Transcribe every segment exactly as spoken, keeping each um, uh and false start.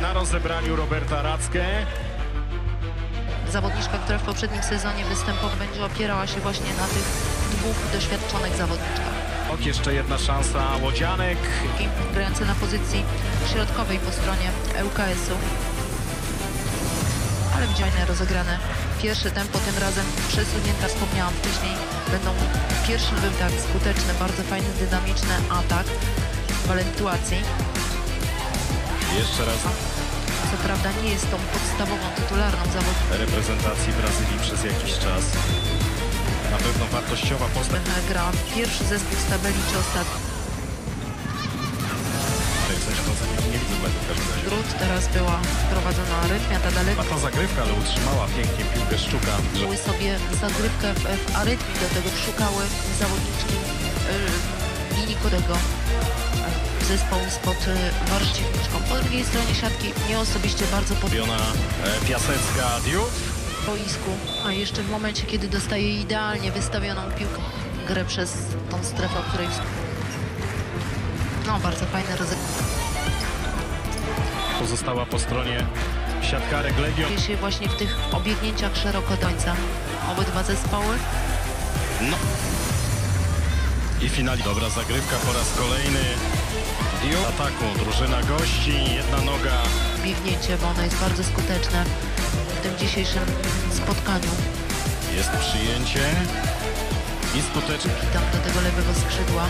na rozebraniu Roberta Rackę. Zawodniczka, która w poprzednim sezonie występowa będzie opierała się właśnie na tych dwóch doświadczonych zawodniczkach. Ok, jeszcze jedna szansa Łodzianek. Grający na pozycji środkowej po stronie L K S-u. Ale widziane rozegrane. Pierwsze tempo tym razem przesunięta, wspomniałam wcześniej. Będą pierwszy był tak skuteczny, bardzo fajny, dynamiczny atak Walentuacji. Jeszcze raz. Co prawda nie jest tą podstawową, tytularną zawodniczką Reprezentacji Brazylii przez jakiś czas. Na pewno wartościowa postać. Gra pierwszy zespół z tabeli czy ostatni. Nie widzę błędu w każdym razie. Drut teraz była prowadzona arytmia, ta daleko. Łatwa zagrywka, ale utrzymała pięknie piłkę Szczuka. Miały sobie zagrywkę w, w arytmii, do tego szukały zawodniczki yy, linii Kodego. Zespołu spod Warszawą. Po drugiej stronie siatki mnie osobiście bardzo podoba. E, Piasecka, Diut. W boisku, a jeszcze w momencie, kiedy dostaje idealnie wystawioną piłkę, grę przez tą strefę, o której... No, bardzo fajne rozegranie. Pozostała po stronie siatkarek Legion. Dzieje się właśnie w tych obiegnięciach szeroko dońca. Obydwa zespoły. No. I finali. Dobra zagrywka po raz kolejny. Diut. Ataku, drużyna gości, jedna noga. Biegnięcie, bo ono jest bardzo skuteczne w tym dzisiejszym spotkaniu. Jest przyjęcie i skuteczne. Tam do tego lewego skrzydła.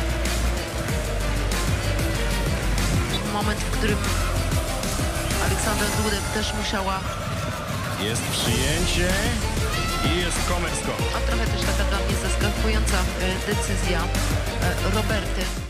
Moment, w którym Aleksandra Dudek też musiała... Jest przyjęcie i jest komersko. A trochę też taka dla mnie zaskakująca decyzja Roberty.